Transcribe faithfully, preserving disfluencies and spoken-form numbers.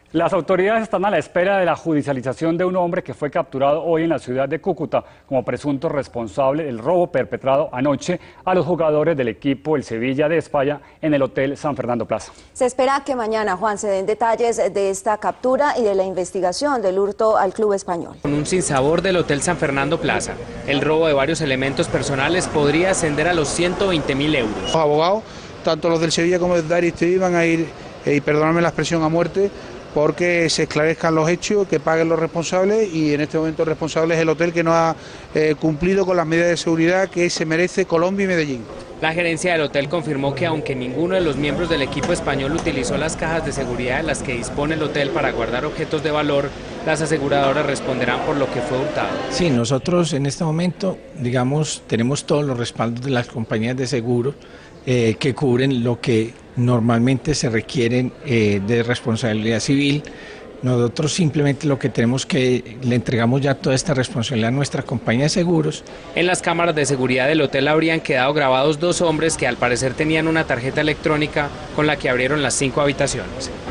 Las autoridades están a la espera de la judicialización de un hombre que fue capturado hoy en la ciudad de Cúcuta como presunto responsable del robo perpetrado anoche a los jugadores del equipo El Sevilla de España en el Hotel San Fernando Plaza. Se espera que mañana, Juan, se den detalles de esta captura y de la investigación del hurto al club español. Con un sinsabor del Hotel San Fernando Plaza, el robo de varios elementos personales podría ascender a los ciento veinte mil euros. Los abogados, tanto los del Sevilla como los de Aristegui, van a ir, eh, y perdóname la expresión, a muerte, porque se esclarezcan los hechos, que paguen los responsables, y en este momento el responsable es el hotel, que no ha eh, cumplido con las medidas de seguridad que se merece Colombia y Medellín. La gerencia del hotel confirmó que aunque ninguno de los miembros del equipo español utilizó las cajas de seguridad de las que dispone el hotel para guardar objetos de valor, las aseguradoras responderán por lo que fue hurtado. Sí, nosotros en este momento, digamos, tenemos todos los respaldos de las compañías de seguro eh, que cubren lo que normalmente se requieren eh, de responsabilidad civil. Nosotros simplemente lo que tenemos que, le entregamos ya toda esta responsabilidad a nuestra compañía de seguros. En las cámaras de seguridad del hotel habrían quedado grabados dos hombres que al parecer tenían una tarjeta electrónica con la que abrieron las cinco habitaciones.